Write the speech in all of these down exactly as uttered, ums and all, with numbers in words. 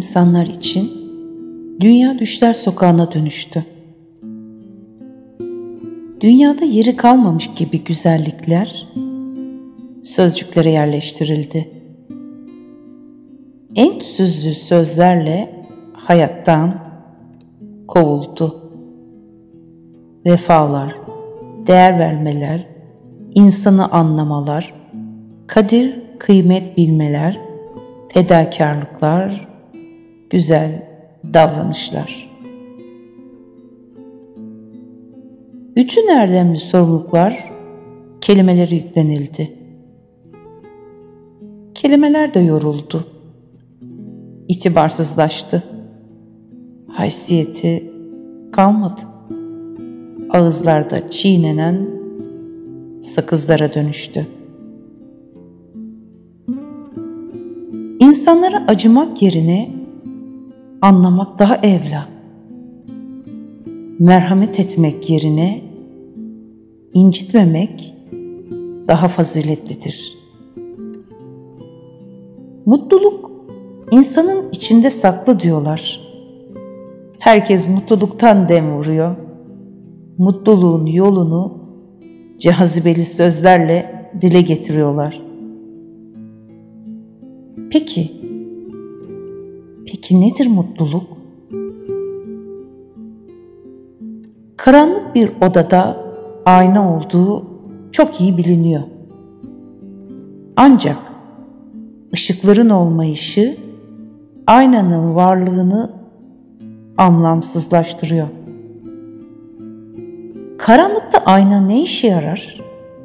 insanlar için dünya düşler sokağına dönüştü. Dünyada yeri kalmamış gibi güzellikler sözcüklere yerleştirildi. En süzlü sözlerle hayattan kovuldu. Vefalar, değer vermeler, insanı anlamalar, kadir kıymet bilmeler, fedakarlıklar, güzel davranışlar. Bütün erdemli sorumluluklar kelimelere yüklenildi. Kelimeler de yoruldu, itibarsızlaştı. Haysiyeti kalmadı. Ağızlarda çiğnenen sakızlara dönüştü. İnsanlara acımak yerine anlamak daha evla. Merhamet etmek yerine incitmemek daha faziletlidir. Mutluluk insanın içinde saklı diyorlar. Herkes mutluluktan dem vuruyor. Mutluluğun yolunu cazibeli sözlerle dile getiriyorlar. Peki, peki nedir mutluluk? Karanlık bir odada ayna olduğu çok iyi biliniyor. Ancak ışıkların olmayışı aynanın varlığını anlamsızlaştırıyor. Karanlıkta ayna ne işe yarar?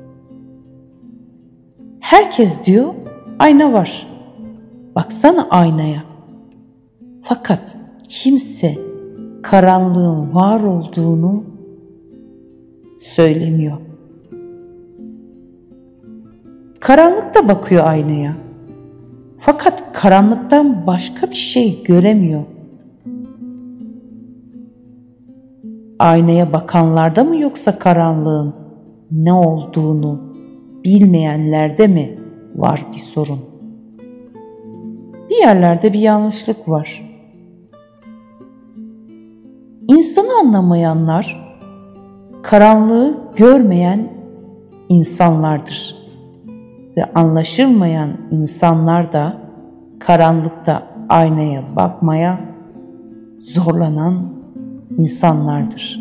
Herkes diyor ayna var. Baksana aynaya. Fakat kimse karanlığın var olduğunu söylemiyor. Karanlıkta bakıyor aynaya. Fakat karanlıktan başka bir şey göremiyor. Aynaya bakanlarda mı yoksa karanlığın ne olduğunu bilmeyenlerde mi var bir sorun? Bir yerlerde bir yanlışlık var. İnsanı anlamayanlar, karanlığı görmeyen insanlardır. Ve anlaşılmayan insanlar da karanlıkta aynaya bakmaya zorlanan insanlardır.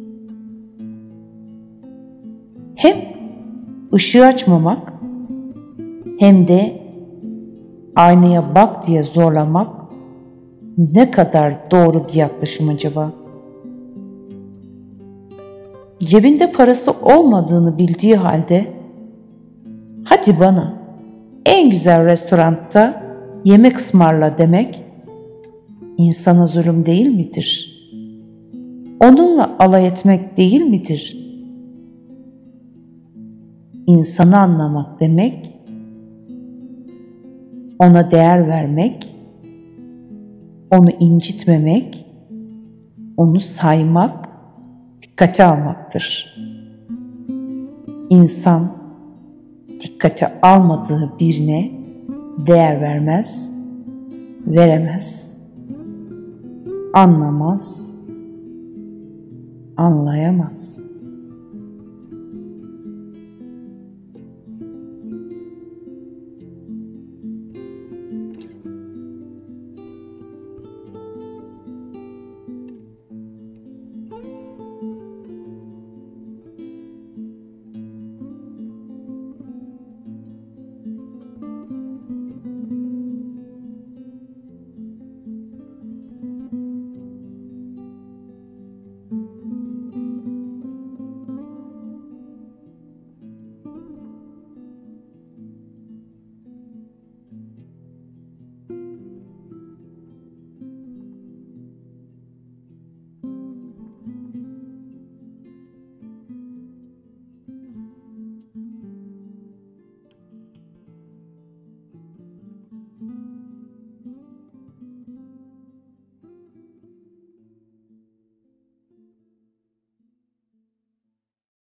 Hem ışığı açmamak hem de aynaya bak diye zorlamak ne kadar doğru bir yaklaşım acaba? Cebinde parası olmadığını bildiği halde hadi bana en güzel restoranda yemek ısmarla demek insana zulüm değil midir? Onunla alay etmek değil midir? İnsanı anlamak demek, ona değer vermek, onu incitmemek, onu saymak, dikkate almaktır. İnsan dikkate almadığı birine değer vermez, veremez, anlamaz, anlayamaz.